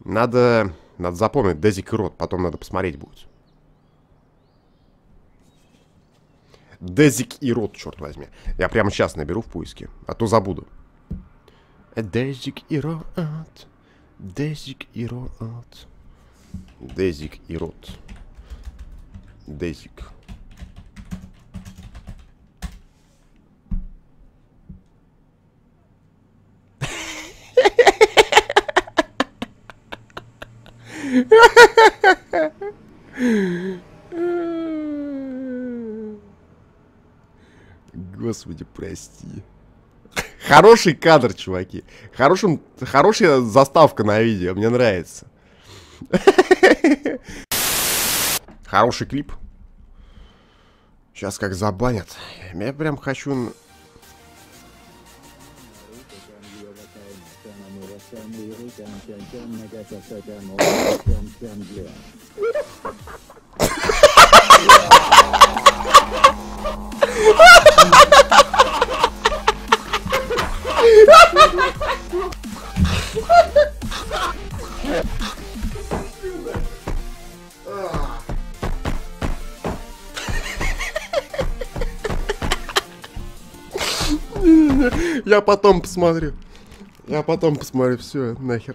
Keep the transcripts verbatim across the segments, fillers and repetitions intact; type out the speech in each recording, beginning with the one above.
Надо, надо запомнить Дезик и Рот, потом надо посмотреть будет. Дезик и Рот, черт возьми. Я прямо сейчас наберу в поиске, а то забуду. Дезик и Рот. Дезик и Рот. Дезик и Рот. Дезик. Господи, прости. Хороший кадр, чуваки. Хорошим, хорошая заставка на видео. Мне нравится. Хороший клип. Сейчас как забанят. Я прям хочу... Я потом посмотрю. Я потом посмотрю. Все, нахер.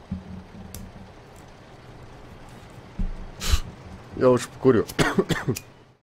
Я лучше покурю.